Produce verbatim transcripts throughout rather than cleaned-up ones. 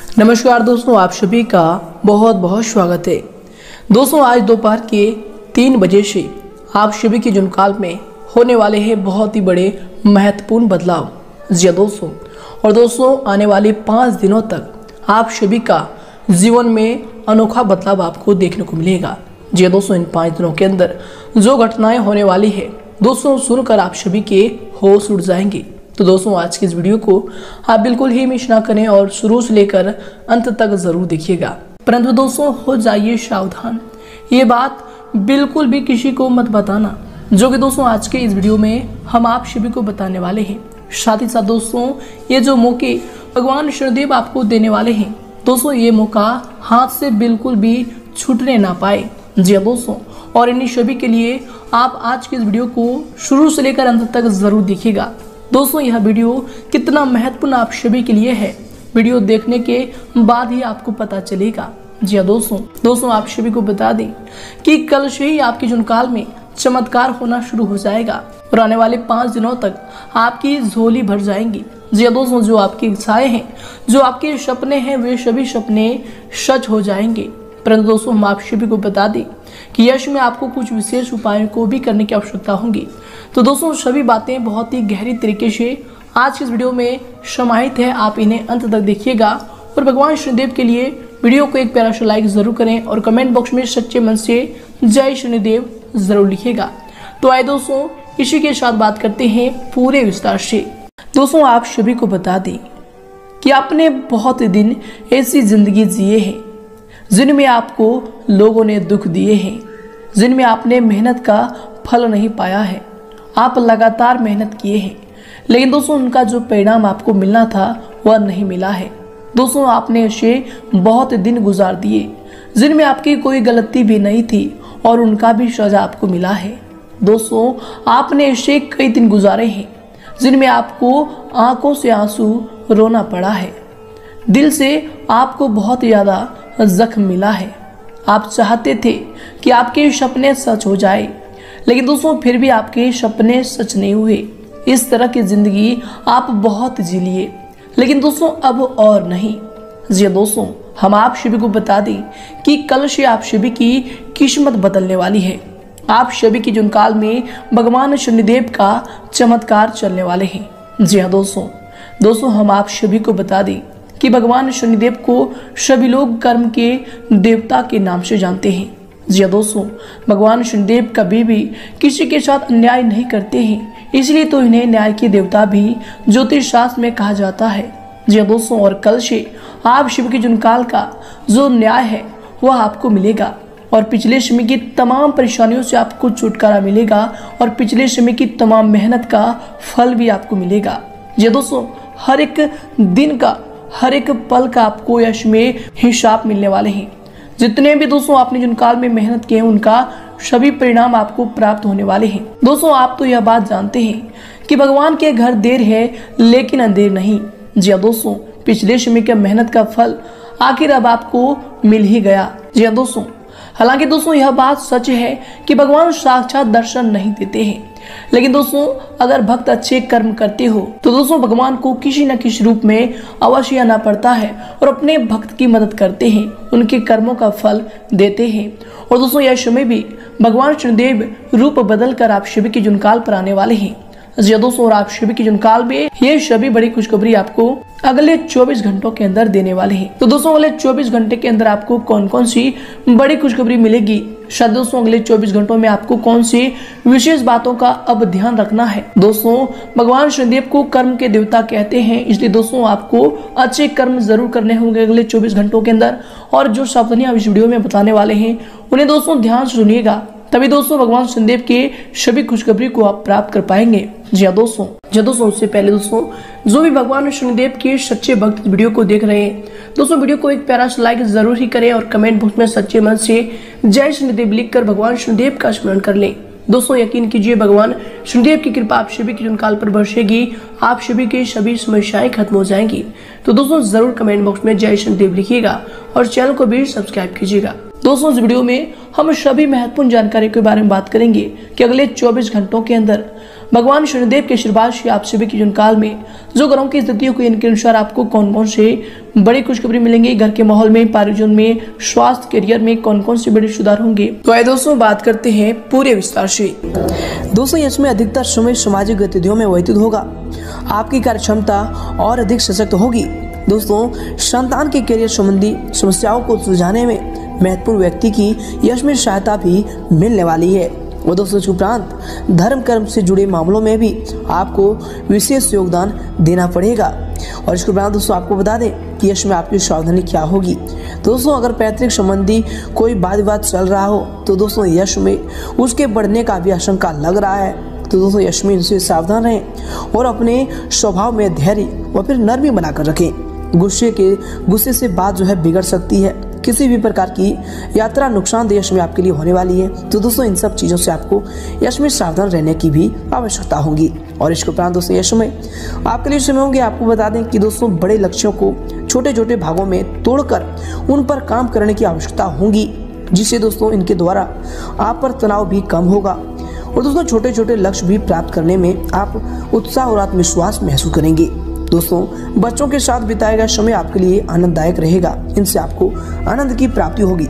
नमस्कार दोस्तों, आप सभी का बहुत बहुत स्वागत है। दोस्तों आज दोपहर के तीन बजे से आप सभी के जुनकाल में होने वाले हैं बहुत ही बड़े महत्वपूर्ण बदलाव। जी हाँ दोस्तों, और दोस्तों आने वाले पाँच दिनों तक आप सभी का जीवन में अनोखा बदलाव आपको देखने को मिलेगा। जी हाँ दोस्तों, इन पाँच दिनों के अंदर जो घटनाएं होने वाली है दोस्तों सुनकर आप सभी के होश उड़ जाएंगे। तो दोस्तों आज की इस वीडियो को आप बिल्कुल ही मिस ना करें और शुरू से लेकर अंत तक जरूर देखिएगा। परंतु दोस्तों हो जाइए सावधान, ये बात बिल्कुल भी किसी को मत बताना, जो कि दोस्तों आज के इस वीडियो में हम आप सभी को बताने वाले हैं। साथ ही साथ दोस्तों ये जो मौके भगवान शनिदेव आपको देने वाले हैं दोस्तों, ये मौका हाथ से बिल्कुल भी छूटने ना पाए। जी हाँ दोस्तों, और इन्हीं सभी के लिए आप आज के इस वीडियो को शुरू से लेकर अंत तक जरूर देखिएगा। दोस्तों यह वीडियो कितना महत्वपूर्ण आप सभी के लिए है, वीडियो देखने के बाद ही आपको पता चलेगा। जी हाँ दोस्तों दोस्तों आप सभी को बता दें कि कल से ही आपके जुनकाल में चमत्कार होना शुरू हो जाएगा और आने वाले पाँच दिनों तक आपकी झोली भर जाएंगी। जी हाँ दोस्तों, जो आपकी इच्छाएं हैं, जो आपके सपने हैं, वे सभी सपने सच हो जाएंगे। परंतु दोस्तों हम आप सभी को बता दें कि यश में आपको कुछ विशेष उपायों को भी करने की आवश्यकता होगी। तो दोस्तों सभी बातें बहुत ही गहरी तरीके से आज की इस वीडियो में समाहित है, आप इन्हें अंत तक देखिएगा और भगवान शनिदेव के लिए वीडियो को एक प्यारा सा लाइक जरूर करें और कमेंट बॉक्स में सच्चे मन से जय शनिदेव जरूर लिखिएगा। तो आइए दोस्तों इसी के साथ बात करते हैं पूरे विस्तार से। दोस्तों आप सभी को बता दें कि आपने बहुत दिन ऐसी जिंदगी जिए हैं जिनमें आपको लोगों ने दुख दिए हैं, जिनमें आपने मेहनत का फल नहीं पाया है। आप लगातार मेहनत किए हैं लेकिन दोस्तों उनका जो परिणाम आपको मिलना था वह नहीं मिला है। दोस्तों आपने ऐसे बहुत दिन गुजार दिए जिनमें आपकी कोई गलती भी नहीं थी और उनका भी सजा आपको मिला है। दोस्तों आपने ऐसे कई दिन गुजारे हैं जिनमें आपको आंखों से आंसू रोना पड़ा है, दिल से आपको बहुत ज़्यादा जख्म मिला है। आप चाहते थे कि आपके सपने सच हो जाए लेकिन दोस्तों फिर भी आपके सपने सच नहीं हुए। इस तरह की जिंदगी आप बहुत जी लिए लेकिन दोस्तों अब और नहीं। जी दोस्तों हम आप सभी को बता दें कि कल से आप सभी की किस्मत बदलने वाली है। आप सभी की जुनकाल में भगवान शनिदेव का चमत्कार चलने वाले हैं। जी हाँ दोस्तों दोस्तों हम आप सभी को बता दें कि भगवान शनिदेव को सभी लोग कर्म के देवता के नाम से जानते हैं। जी हाँ दोस्तों भगवान शनिदेव कभी भी किसी के साथ अन्याय नहीं करते हैं, इसलिए तो इन्हें न्याय के देवता भी ज्योतिष शास्त्र में कहा जाता है। जी हाँ दोस्तों, और कल से आप शिव के जुनकाल का जो न्याय है वह आपको मिलेगा और पिछले समय की तमाम परेशानियों से आपको छुटकारा मिलेगा और पिछले समय की तमाम मेहनत का फल भी आपको मिलेगा। जी हाँ दोस्तों, हर एक दिन का हर एक पल का आपको यश में हिसाब मिलने वाले हैं। जितने भी दोस्तों आपने जुनकाल में मेहनत किए उनका सभी परिणाम आपको प्राप्त होने वाले हैं। दोस्तों आप तो यह बात जानते हैं कि भगवान के घर देर है लेकिन अंधेर नहीं। जी हाँ दोस्तों, पिछले समय की मेहनत का फल आखिर अब आपको मिल ही गया। जी हाँ दोस्तों, हालांकि दोस्तों यह बात सच है कि भगवान साक्षात दर्शन नहीं देते हैं, लेकिन दोस्तों अगर भक्त अच्छे कर्म करते हो तो दोस्तों भगवान को किसी न किसी रूप में अवश्य आना पड़ता है और अपने भक्त की मदद करते हैं, उनके कर्मों का फल देते हैं। और दोस्तों यह समय भी भगवान शनिदेव रूप बदल कर आप सभी की जुनकाल पर आने वाले हैं। जी दोस्तों, और आप सभी की जुनकाल में ये सभी बड़ी खुशखबरी आपको अगले चौबीस घंटों के अंदर देने वाले हैं। तो दोस्तों अगले चौबीस घंटे के अंदर आपको कौन कौन सी बड़ी खुशखबरी मिलेगी, शायद दोस्तों अगले चौबीस घंटों में आपको कौन सी विशेष बातों का अब ध्यान रखना है। दोस्तों भगवान शनिदेव को कर्म के देवता कहते हैं, इसलिए दोस्तों आपको अच्छे कर्म जरूर करने होंगे अगले चौबीस घंटों के अंदर। और जो सावधानियां इस वीडियो में बताने वाले हैं उन्हें दोस्तों ध्यान से सुनिएगा, तभी दोस्तों भगवान शनिदेव के सभी खुशखबरी को आप प्राप्त कर पाएंगे। जी हाँ दोस्तों, जी दोस्तों उससे पहले दोस्तों जो भी भगवान शनिदेव के सच्चे भक्त वीडियो को देख रहे हैं दोस्तों वीडियो को एक प्यारा सा लाइक जरूर ही करें और कमेंट बॉक्स में सच्चे मन से जय शनिदेव लिखकर भगवान शनिदेव का स्मरण कर लें। दोस्तों यकीन कीजिए भगवान शनिदेव की कृपा आप सभी की जुनकाल पर बरसेगी, आप सभी की सभी समस्याएं खत्म हो जाएंगी। तो दोस्तों जरूर कमेंट बॉक्स में जय शनिदेव लिखिएगा और चैनल को भी सब्सक्राइब कीजिएगा। दोस्तों इस वीडियो में हम सभी महत्वपूर्ण जानकारी के बारे में बात करेंगे कि अगले चौबीस घंटों के अंदर भगवान शनिदेव के आशीर्वाद से आप सभी के जीवन काल में जो ग्रहों की स्थितियों को इनके अनुसार आपको कौन कौन से बड़ी खुशखबरी मिलेंगी, घर के माहौल में, परिजन में, स्वास्थ्य, करियर में कौन कौन से बड़े सुधार होंगे, तो आइए दोस्तों बात करते हैं पूरे विस्तार से। दोस्तों इसमें अधिकतर समय सामाजिक गतिविधियों में व्यतीत होगा, आपकी कार्य क्षमता और अधिक सशक्त होगी। दोस्तों संतान के करियर संबंधी समस्याओं को सुलझाने में महत्वपूर्ण व्यक्ति की यश में सहायता भी मिलने वाली है। और दोस्तों इसके उपरांत धर्म कर्म से जुड़े मामलों में भी आपको विशेष योगदान देना पड़ेगा। और इसके उपरांत दोस्तों आपको बता दें कि यश में आपकी सावधानी क्या होगी। दोस्तों अगर पैतृक संबंधी कोई वाद विवाद चल रहा हो तो दोस्तों यश में उसके बढ़ने का भी आशंका लग रहा है, तो दोस्तों यश में इनसे सावधान रहें और अपने स्वभाव में धैर्य व फिर नरमी बनाकर रखें। गुस्से के गुस्से से बात जो है बिगड़ सकती है, किसी भी प्रकार की यात्रा नुकसानदेह यश में आपके लिए होने वाली है। तो दोस्तों इन सब चीज़ों से आपको यश में सावधान रहने की भी आवश्यकता होगी। और इसके उपरांत दोस्तों यश में आपके लिए समय होंगे, आपको बता दें कि दोस्तों बड़े लक्ष्यों को छोटे छोटे भागों में तोड़कर उन पर काम करने की आवश्यकता होगी, जिससे दोस्तों इनके द्वारा आप पर तनाव भी कम होगा और दोस्तों छोटे छोटे लक्ष्य भी प्राप्त करने में आप उत्साह और आत्मविश्वास महसूस करेंगे। दोस्तों बच्चों के साथ बिताया गया समय आपके लिए आनंददायक रहेगा, इनसे आपको आनंद की प्राप्ति होगी।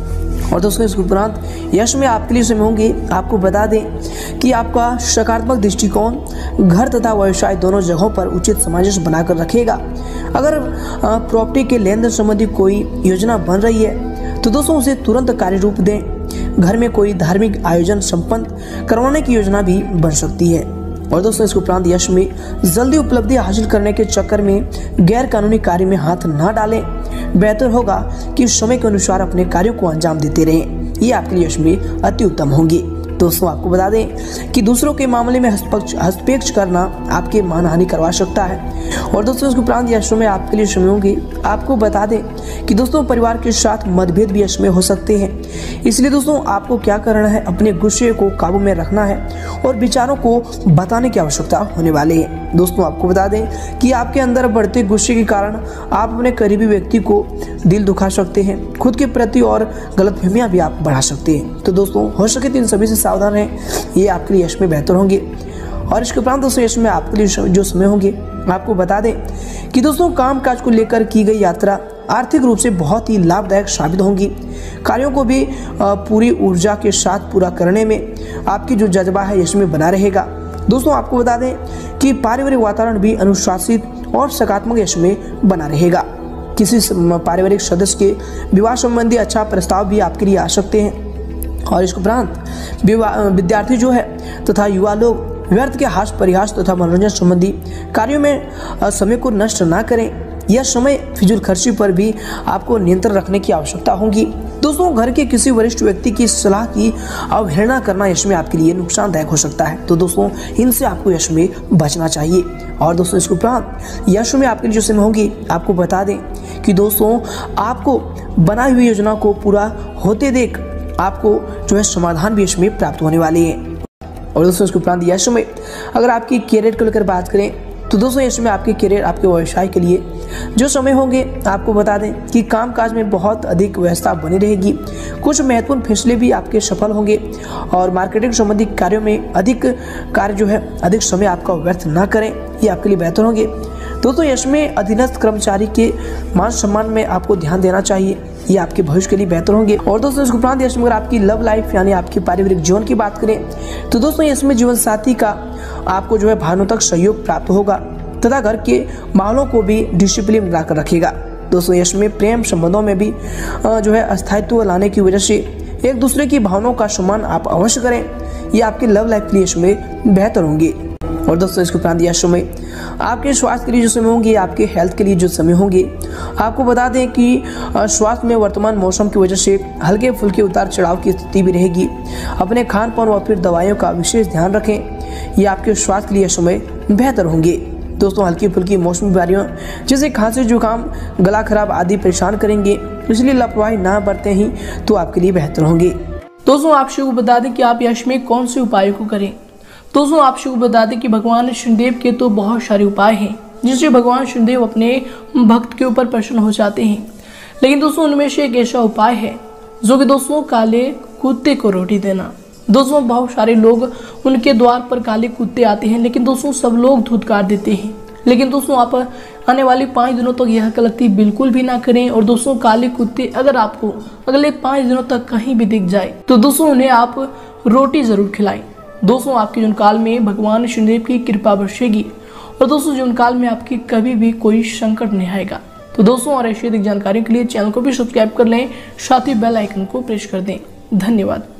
और दोस्तों इसके उपरांत यश में आपके लिए समय होंगे, आपको बता दें कि आपका सकारात्मक दृष्टिकोण घर तथा व्यवसाय दोनों जगहों पर उचित सामंजस्य बनाकर रखेगा। अगर प्रॉपर्टी के लेन देन संबंधी कोई योजना बन रही है तो दोस्तों उसे तुरंत कार्य रूप दें। घर में कोई धार्मिक आयोजन संपन्न करवाने की योजना भी बन सकती है। और दोस्तों इसके उपरांत यश में जल्दी उपलब्धि हासिल करने के चक्कर में गैर कानूनी कार्य में हाथ ना डालें। बेहतर होगा कि समय के अनुसार अपने कार्यों को अंजाम देते रहें, ये आपके लिए यश में अति उत्तम होंगे। दोस्तों आपको बता दें कि दूसरों के मामले में हस्तक्षेप करना आपके मानहानि करवा सकता है। और दोस्तों इसके उपरांत यश में आपके लिए समय होंगे, आपको बता दें कि दोस्तों परिवार के साथ मतभेद भी यश में हो सकते हैं, इसलिए दोस्तों आपको क्या करना है, अपने गुस्से को काबू में रखना है और विचारों को बताने की आवश्यकता होने वाली है। दोस्तों आपको बता दें कि आपके अंदर बढ़ते गुस्से के कारण आप अपने करीबी व्यक्ति को दिल दुखा सकते हैं, खुद के प्रति और गलतफहमियां भी आप बढ़ा सकते हैं। तो दोस्तों हो सके तो इन सभी से सावधान रहें, ये आपके लिए यश में बेहतर होंगे। और इसके उपरांत दोस्तों यश में आपके लिए जो समय होंगे, आपको बता दें कि दोस्तों कामकाज को लेकर की गई यात्रा आर्थिक रूप से बहुत ही लाभदायक साबित होंगी। कार्यों को भी पूरी ऊर्जा के साथ पूरा करने में आपकी जो जज्बा है यश में बना रहेगा। दोस्तों आपको बता दें कि पारिवारिक वातावरण भी अनुशासित और सकारात्मक यश में बना रहेगा। किसी पारिवारिक सदस्य के विवाह संबंधी अच्छा प्रस्ताव भी आपके लिए आ सकते हैं। और इसके उपरांत विद्यार्थी जो है तथा युवा लोग व्यर्थ के हास परिहास तथा मनोरंजन संबंधी कार्यों में समय को नष्ट ना करें। यह समय फिजूल खर्ची पर भी आपको नियंत्रण रखने की आवश्यकता होगी। दोस्तों घर के किसी वरिष्ठ व्यक्ति की सलाह की अवहेलना करना यश में आपके लिए नुकसानदायक हो सकता है, तो दोस्तों इनसे आपको यश में बचना चाहिए। और दोस्तों इसके उपरांत यश में आपके लिए जो समय होगी, आपको बता दें कि दोस्तों आपको बनाई हुई योजना को पूरा होते देख आपको जो है समाधान भी यश में प्राप्त होने वाली है। और दोस्तों इसके उपरांत यश में अगर आपकी कैरियर को लेकर बात करें तो दोस्तों यश में आपके कैरियर, आपके व्यवसाय के लिए जो समय होंगे, आपको बता दें कि कामकाज में बहुत अधिक व्यवस्था बनी रहेगी। कुछ महत्वपूर्ण फैसले भी आपके सफल होंगे और मार्केटिंग संबंधी कार्यों में अधिक कार्य जो है अधिक समय आपका व्यर्थ ना करें, ये आपके लिए बेहतर होंगे। दोस्तों यश में अधीनस्थ कर्मचारी के मान सम्मान में आपको ध्यान देना चाहिए, ये आपके भविष्य के लिए बेहतर होंगे। और दोस्तों इसके उपरांत यश में अगर आपकी लव लाइफ यानी आपकी पारिवारिक जीवन की बात करें तो दोस्तों इसमें जीवन साथी का आपको जो है भावनात्मक सहयोग प्राप्त होगा तथा घर के माहौलों को भी डिसिप्लिन बनाकर रखेगा। दोस्तों यश में प्रेम संबंधों में भी जो है अस्थायित्व लाने की वजह से एक दूसरे की भावनाओं का सम्मान आप अवश्य करें, ये आपके लव लाइफ के लिए यश में बेहतर होंगे। और दोस्तों इसके उपरांत यश में आपके स्वास्थ्य के लिए जो समय होंगे, आपके हेल्थ के लिए जो समय होंगे, आपको बता दें कि स्वास्थ्य में वर्तमान मौसम की वजह से हल्के फुल्के उतार चढ़ाव की स्थिति भी रहेगी। अपने खान पान व फिर दवाइयों का विशेष ध्यान रखें, ये आपके स्वास्थ्य के लिए समय बेहतर होंगे। दोस्तों हल्की फुल्की मौसमी बीमारियों जैसे खांसी, जुकाम, गला खराब आदि परेशान करेंगे, इसलिए लापरवाही ना बरतें ही तो आपके लिए बेहतर होंगे। दोस्तों आप सबको बता दें कि आप यश में कौन से उपायों को करें। दोस्तों आप सबको बता दें कि भगवान शनिदेव के तो बहुत सारे उपाय हैं जिससे भगवान शनिदेव अपने भक्त के ऊपर प्रसन्न हो जाते हैं, लेकिन दोस्तों उनमें से एक ऐसा उपाय है जो कि दोस्तों काले कुत्ते को रोटी देना। दोस्तों बहुत सारे लोग उनके द्वार पर काले कुत्ते आते हैं, लेकिन दोस्तों सब लोग धुतकार देते हैं। लेकिन दोस्तों आप आने वाले पाँच दिनों तक यह गलती बिल्कुल भी ना करें। और दोस्तों काले कुत्ते अगर आपको अगले पाँच दिनों तक कहीं भी दिख जाए तो दोस्तों उन्हें आप रोटी जरूर खिलाएं। दोस्तों आपके जीवन काल में भगवान शनिदेव की कृपा बरसेगी और दोस्तों जीवन काल में आपकी कभी भी कोई संकट नहीं आएगा। तो दोस्तों और ऐसी अधिक जानकारी के लिए चैनल को भी सब्सक्राइब कर लें, साथ ही बेल आइकन को प्रेस कर दें। धन्यवाद।